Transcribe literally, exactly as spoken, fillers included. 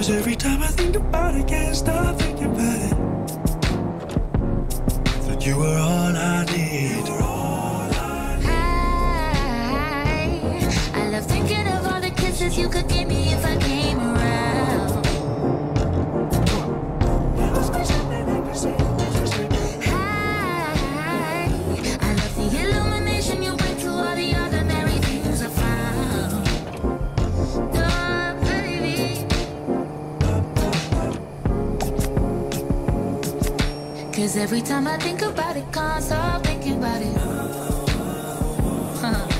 Cause every time I think about it, can't stop thinking about it. That you were all I need. I, I love thinking of all the kisses you could give me if I came around. I, I love the illumination you bring to all the ordinary things I found. Oh, baby. Cause every time I think about it, can't stop thinking about it. Huh.